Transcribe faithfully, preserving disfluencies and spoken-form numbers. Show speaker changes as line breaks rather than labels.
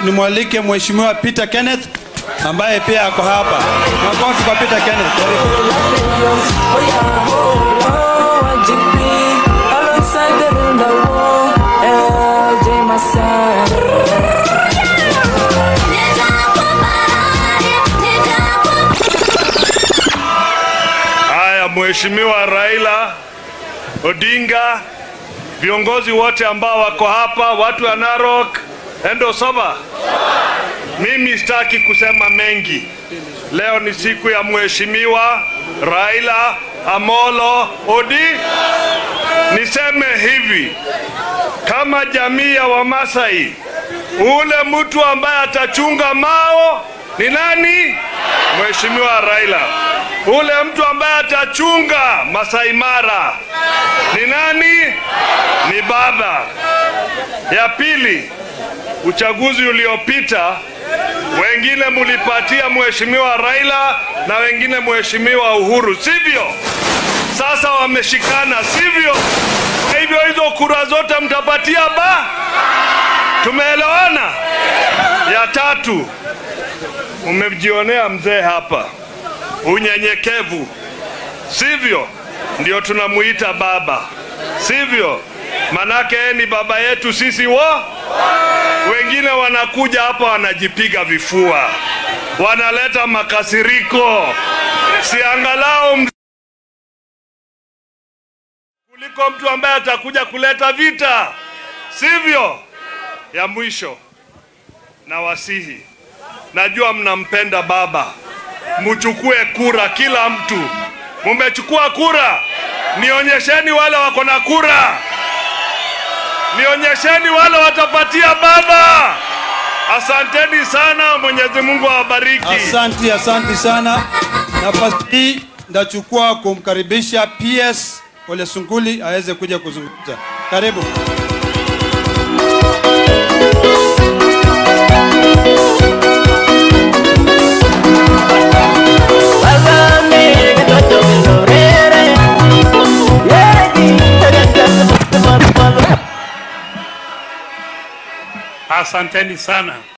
nimwalike Mheshimiwa Peter Kenneth ambaye pia ako hapa. Makofi kwa Peter Kenneth.
Haya, Mheshimiwa Raila Odinga, viongozi wote ambao wako hapa, watu wa Narok, endo soba. Mimi sitaki kusema mengi. Leo ni siku ya Mheshimiwa Raila Amolo Odinga. Niseme hivi, kama jamii ya Maasai, ule mtu ambaye atachunga mao ni nani? Mheshimiwa Raila. Ule mtu ambaye atachunga Maasai Mara ni nani? Ni baba. Ya pili, uchaguzi uliopita wengine mulipatia Mheshimiwa Raila na wengine Mheshimiwa Uhuru, sivyo? Sasa wameshikana, sivyo? Kwa hivyo hizo kura zote mtapatia ba? Tumeelewana? Ya tatu, umejionea mzee hapa, unyenyekevu, sivyo? Ndio tunamuita baba, sivyo? Manake ni baba yetu sisi wa? Wengine wanakuja hapa wanajipiga vifua, wanaleta makasiriko. Siangalau mzee kuliko mtu ambaye atakuja kuleta vita, sivyo? Ya mwisho, na wasihi, najua mnampenda baba, mchukue kura kila mtu. Mumechukua kura? Nionyesheni wale wako na kura. Nionyesheni wale watapatia baba. Asanteni sana, Mwenyezi Mungu awabariki.
Asante, asante sana. Nafasi hii ndachukua kumkaribisha P S Ole Sunguli aweze kuja kuzungumza. Karibu.
Asanteni sana.